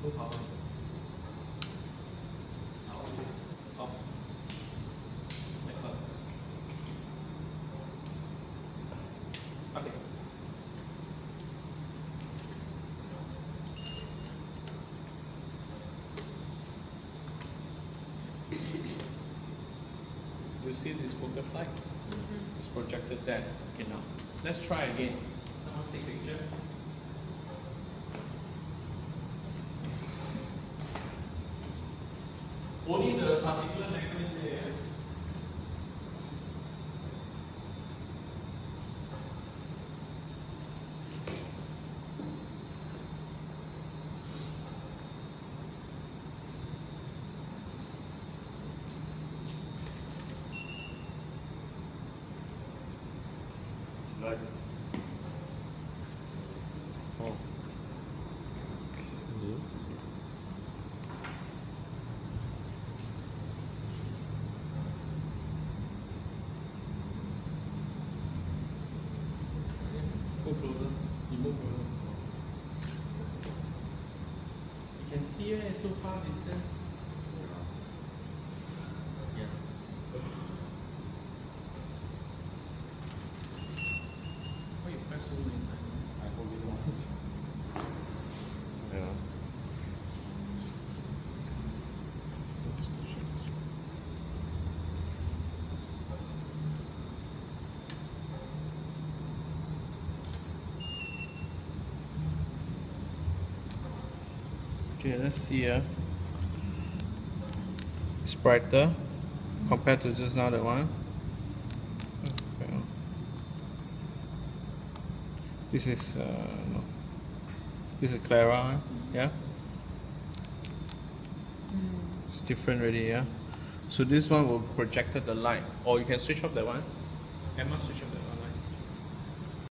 No power. Off. Record. Okay. You see this focus light? It's projected there. Okay, now let's try again. Someone take picture. Only the particular mechanism there. Like, Oh. Okay. Go closer. You move closer. You can see it so far distant. Yeah. Why you press so many times? I hold it once. yeah. Okay, let's see. It's brighter compared to just now that one. Okay. This is no. This is Clara, yeah. It's different already, yeah. So this one will project the light, or you can switch off that one. Emma, switch off that one.